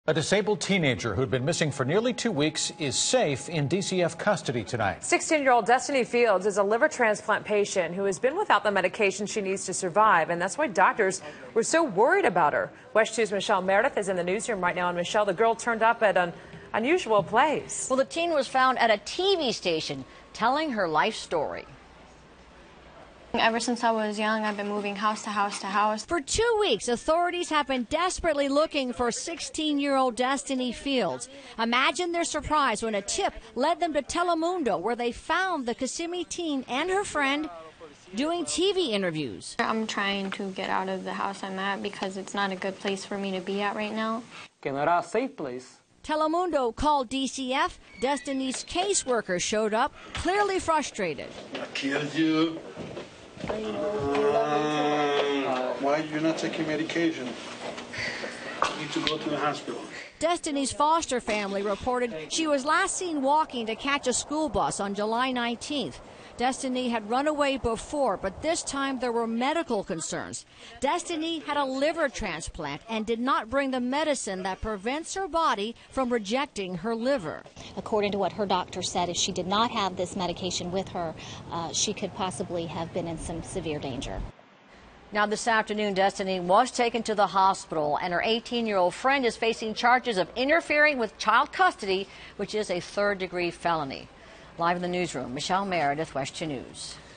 A disabled teenager who'd been missing for nearly 2 weeks is safe in DCF custody tonight. 16-year-old Destiny Fields is a liver transplant patient who has been without the medication she needs to survive, and that's why doctors were so worried about her. West 2's Michelle Meredith is in the newsroom right now, and Michelle, the girl turned up at an unusual place. Well, the teen was found at a TV station telling her life story. Ever since I was young, I've been moving house to house to house. For 2 weeks, authorities have been desperately looking for 16-year-old Destiny Fields. Imagine their surprise when a tip led them to Telemundo, where they found the Kissimmee teen and her friend doing TV interviews. I'm trying to get out of the house I'm at because it's not a good place for me to be at right now. Que no era a safe place. Telemundo called DCF. Destiny's caseworker showed up, clearly frustrated. I killed you. Why are you not taking medication? You need to go to the hospital. Destiny's foster family reported she was last seen walking to catch a school bus on July 19th. Destiny had run away before, but this time there were medical concerns. Destiny had a liver transplant and did not bring the medicine that prevents her body from rejecting her liver. According to what her doctor said, if she did not have this medication with her, she could possibly have been in some severe danger. Now, this afternoon, Destiny was taken to the hospital, and her 18-year-old friend is facing charges of interfering with child custody, which is a third-degree felony. Live in the newsroom, Michelle Meredith, West 2 News.